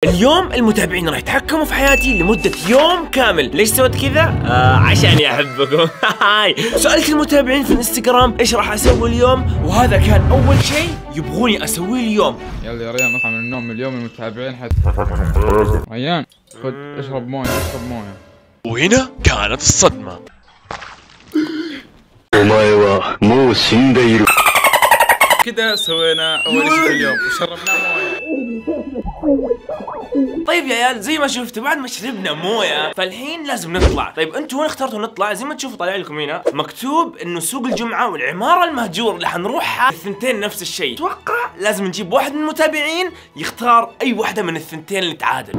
اليوم المتابعين راح يتحكموا في حياتي لمدة يوم كامل. ليش سويت كذا؟ عشاني احبكم. سألت المتابعين في الانستغرام ايش راح اسوي اليوم، وهذا كان اول شيء يبغوني اسويه اليوم. يلا يا ريان نطلع من النوم اليوم المتابعين حتى ريان خذ اشرب مويه اشرب مويه. وهنا كانت الصدمة. كذا سوينا اول شيء في اليوم وشربنا مويه. طيب يا عيال زي ما شفتوا بعد ما شربنا مويه فالحين لازم نطلع. طيب انتوا وين اخترتوا نطلع؟ زي ما تشوفوا طالع لكم هنا مكتوب انه سوق الجمعة والعمارة المهجور اللي حنروحها الثنتين نفس الشيء. اتوقع لازم نجيب واحد من المتابعين يختار اي واحدة من الثنتين اللي تعادل.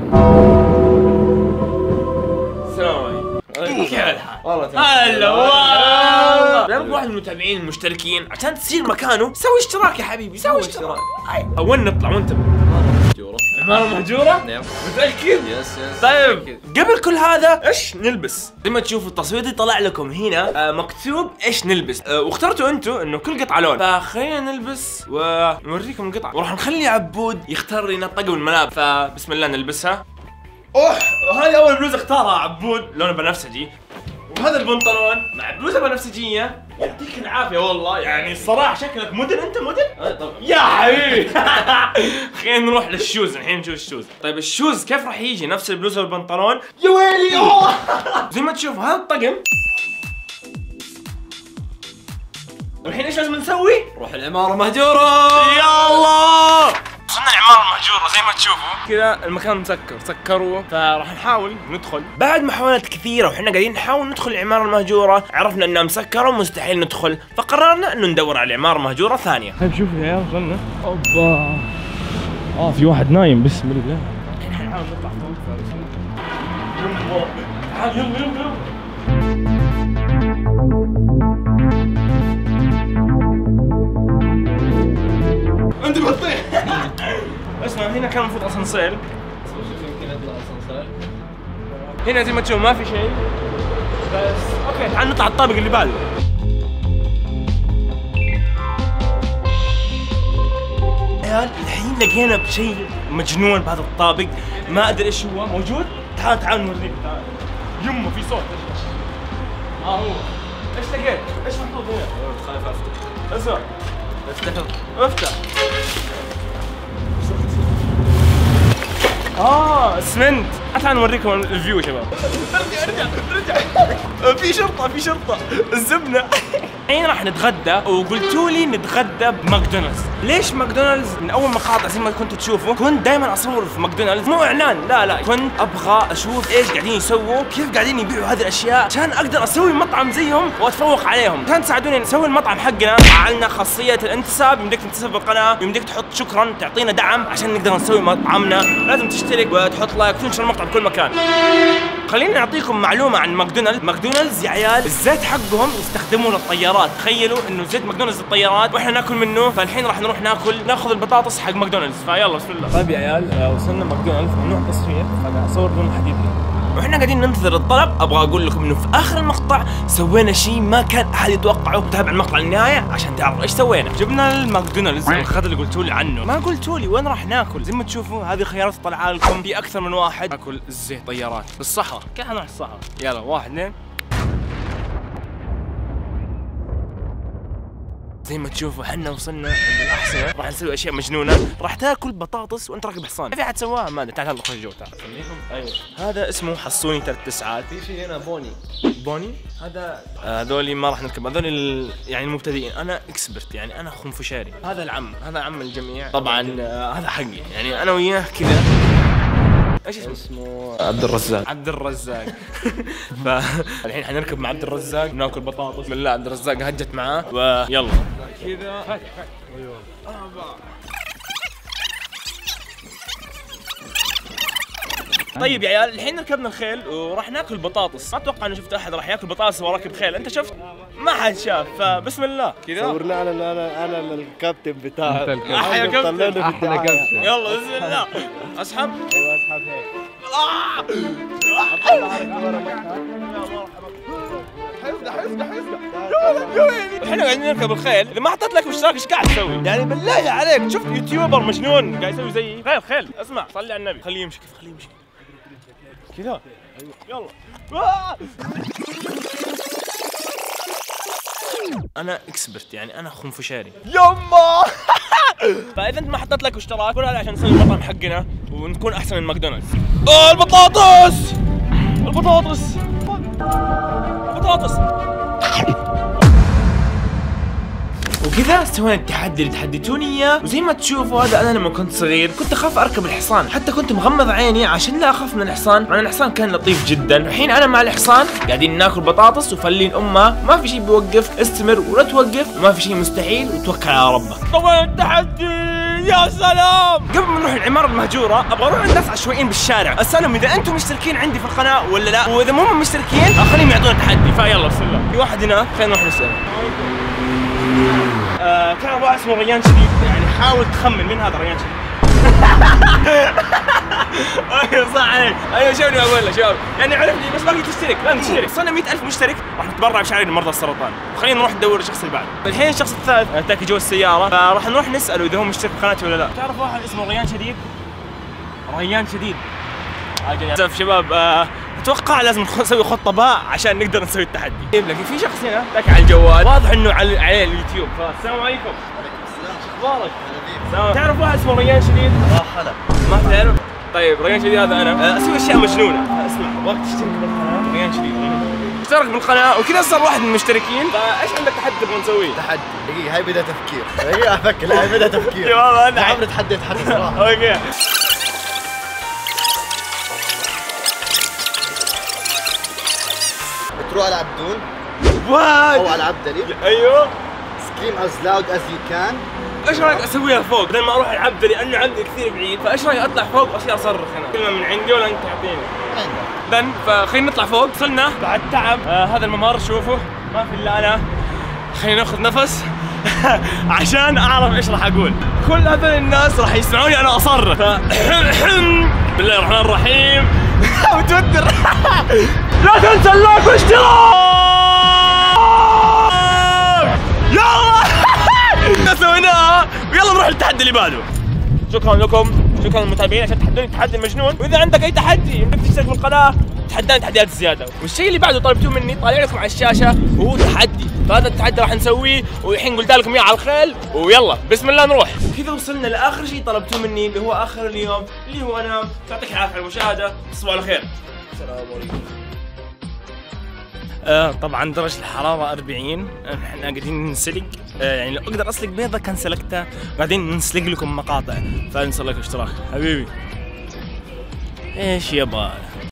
السلام عليكم. كيف الحال؟ والله تمام. هلا والله. نبغى واحد من المتابعين المشتركين عشان تصير مكانه. سوي اشتراك يا حبيبي، سوي اشتراك. وين نطلع وانت؟ عمارة مهجورة؟ نعم. متأكد؟ يس. طيب قبل كل هذا ايش نلبس؟ زي ما تشوفوا التصوير دي طلع لكم هنا مكتوب ايش نلبس، واخترتوا انتوا انه كل قطعة لون، فخلينا نلبس ونوريكم القطعة، وراح نخلي عبود يختار لنا طقم الملابس، فبسم الله نلبسها. هذه اول بلوزة اختارها عبود لونه بنفسجي، وهذا البنطلون مع بلوزة بنفسجية. يعطيك العافية والله، يعني الصراحة شكلك موديل. انت موديل؟ طبعا يا حبيبي. خلينا نروح للشوز الحين نشوف الشوز. طيب الشوز كيف راح يجي؟ نفس البلوزة والبنطلون؟ يا ويلي. زي ما تشوف هذا الطقم. والحين ايش لازم نسوي؟ نروح العمارة مهجورة. يا الله. وصلنا العمارة المهجورة زي ما تشوفوا كذا، المكان مسكر، سكروه، فراح نحاول ندخل. بعد محاولات كثيرة وحنا قاعدين نحاول ندخل العمارة المهجورة، عرفنا انها مسكرة ومستحيل ندخل، فقررنا انه ندور على عمارة مهجورة ثانية. طيب شوفوا يا عيال وصلنا. اوبا. في واحد نايم بسم الله. الحين نحاول نطلع فوق. تعال يلا. انت بتطيح. اسمع هنا كان المفروض اسانسير، يمكن يطلع اسانسير. هنا زي ما تشوف ما في شيء، بس اوكي تعال نطلع الطابق اللي بعده. عيال الحين لقينا بشيء مجنون بهذا الطابق، ما ادري ايش هو. موجود؟ تعال نوريك. تعال يمه في صوت. هو ايش لقيت؟ ايش محطوط هنا؟ خايف افتح. اسمع افتح. اسمنت. تعال نوريكم الفيو شباب. ارجع. في شرطة. الزبنة. الحين راح نتغدى، وقلتوا لي نتغدى بماكدونالدز. ليش ماكدونالدز؟ من اول مقاطع زي ما كنتوا تشوفوا كنت دائما اصور في ماكدونالدز، مو اعلان، لا كنت ابغى اشوف ايش قاعدين يسووا، كيف قاعدين يبيعوا هذه الاشياء عشان اقدر اسوي مطعم زيهم واتفوق عليهم. عشان تساعدوني نسوي المطعم حقنا فعلنا خاصية الانتساب، يمديك تنتسب بالقناة، يمديك تحط شكرا تعطينا دعم عشان نقدر نسوي مطعمنا. لازم تشترك وتحط لايك وتنشر المقطع بكل مكان. خليني اعطيكم معلومة عن ماكدونالدز يا عيال، الزيت حقهم يستخدموه للطيارات. تخيلوا انه زيت ماكدونالدز للطيارات واحنا ناكل منه، فالحين راح نروح ناخذ البطاطس حق ماكدونالدز، فيلا بسم الله. طيب يا عيال وصلنا ماكدونالدز، ممنوع التصوير، فاصور بدون حديدي. واحنا قاعدين ننتظر الطلب، ابغى اقول لكم انه في اخر المقطع سوينا شيء ما كان احد يتوقعه. تابع المقطع للنهايه عشان تعرفوا ايش سوينا. جبنا الماكدونالدز الخط اللي قلتوا لي عنه، ما قلتوا لي وين راح ناكل. زي ما تشوفوا هذه خيارات طالعه لكم، في اكثر من واحد. ناكل الزيت طيارات بالصحراء، كيف نروح الصحراء؟ يلا 1 2. زي ما تشوفوا حنا وصلنا عند الأحصنة، راح نسوي أشياء مجنونة، راح تاكل بطاطس وأنت راكب حصان. في أحد سواها؟ ما أدري. تعال خرج جو تعال. أيوه هذا اسمه حصوني 3 9. في شيء هنا بوني هذا هذول ما راح نركب، هذول يعني المبتدئين. أنا إكسبرت، يعني أنا خنفشاري. هذا هذا عم الجميع طبعا. هذا حقي، يعني أنا وياه كذا. ايش اسمه؟ عبد الرزاق. فالحين حنركب مع عبد الرزاق ناكل بطاطس. بسم الله. عبد الرزاق هجت معاه ويلا كذا. طيب يا عيال الحين ركبنا الخيل وراح ناكل بطاطس، ما اتوقع انه شفت احد راح ياكل بطاطس وهو راكب خيل، انت شفت؟ ما حد شاف، فبسم الله كذا. صورنا انا الكابتن بتاعه. أنت الكابتن. يا كابتن. احلى كبسه. يلا بسم الله. اسحب. ايوه اسحب هيك. احنا قاعدين نركب الخيل، اذا ما حطيت لك اشتراك ايش قاعد تسوي؟ يعني بالله عليك شفت يوتيوبر مجنون قاعد يسوي زيي؟ خيل اسمع صلي على النبي، خليه يمشي خليه يمشي كذا. يلا. انا اكسبرت، يعني انا خنفشاري. يما فاذا انت ما حطيت لك اشتراك كل هذا عشان نسوي المطعم حقنا ونكون احسن من ماكدونالدز. البطاطس وكذا سوينا التحدي اللي تحديتوني اياه، وزي ما تشوفوا هذا انا لما كنت صغير كنت اخاف اركب الحصان، حتى كنت مغمض عيني عشان لا اخاف من الحصان، مع الحصان كان لطيف جدا. الحين انا مع الحصان قاعدين ناكل بطاطس وفلين امه، ما في شيء بيوقف، استمر ولا توقف، وما في شيء مستحيل، وتوكل على ربك. طبعا التحدي يا سلام. قبل ما نروح العمارة المهجورة ابغى اروح الناس عشوائيين بالشارع اسالهم اذا انتم مشتركين عندي في القناة ولا لا، واذا مو مشتركين اخليهم يعطونا تحدي. فيلا بسم الله. في واحد هناك خلينا نروح نسأله. تعرف واحد اسمه ريان شديد، يعني حاول تخمن من هذا ريان شديد. ايوه صح عليك، ايوه شوفني اقول له شوف، يعني عرفني بس باقي تشترك، لازم تشترك، صرنا 100,000 مشترك راح نتبرع بشعري لمرضى السرطان، وخلينا نروح ندور الشخص اللي بعده. الحين الشخص الثالث اتاكي جوا السيارة، فراح نروح نسأله اذا هو مشترك في قناتي ولا لا. تعرف واحد اسمه ريان شديد؟ ريان شديد. شوف شباب اتوقع لازم نسوي خطه باء عشان نقدر نسوي التحدي. لكن في شخص هنا ذاك على الجوال واضح انه عليه اليوتيوب. السلام عليكم. شو اخبارك؟ تعرف واحد اسمه ريان شديد؟ هلا. ما تعرف؟ طيب ريان شديد هذا انا اسوي اشياء مجنونه. اسمع ابغاك تشترك بالقناه ريان شديد. اشترك بالقناه وكذا صار واحد من المشتركين. فايش عندك تحدي تبغى نسويه؟ تحدي دقيقة، هاي بدها تفكير. دقيقة افكر، لا هاي بدها تفكير. يا والله انا عمري تحديت حد صراحة. اوكي. تروح على عبدون واو او على عبدلي. ايوه. Scream as loud as you can. ايش رايك اسويها فوق بدل ما اروح العبد لانه عندي كثير بعيد، فايش رايك اطلع فوق واصير اصرخ هنا كلمه من عندي ولا انت تعطيني؟ عندك. فخلينا نطلع فوق، وصلنا بعد تعب. هذا الممر شوفوا ما في الا انا. خلينا ناخذ نفس عشان اعرف ايش راح اقول. كل هذول الناس راح يسمعوني انا اصرخ. بسم الله الرحمن الرحيم. متوتر. لا تنسى اللايك والاشتراك. يلا سويناها، ويلا نروح للتحدي اللي بعده. شكرا لكم، شكرا للمتابعين عشان تحدوني تحدي مجنون، واذا عندك اي تحدي يمديك تشترك في القناه تحداني تحديات زياده. والشيء اللي بعده طلبتوه مني طالع لكم على الشاشه وهو تحدي، فهذا التحدي راح نسويه والحين قلت لكم اياه على الخيل، ويلا بسم الله نروح. كذا وصلنا لاخر شيء طلبتوه مني اللي هو اخر اليوم اللي هو انام. يعطيك العافيه على المشاهده، تصبحوا على خير. السلام عليكم. طبعا درجة الحرارة 40، احنا قاعدين نسلق، يعني لو اقدر اسلق بيضة كان سلقتها، قاعدين نسلق لكم مقاطع، فانسى لايك واشتراك حبيبي. ايش يبغى؟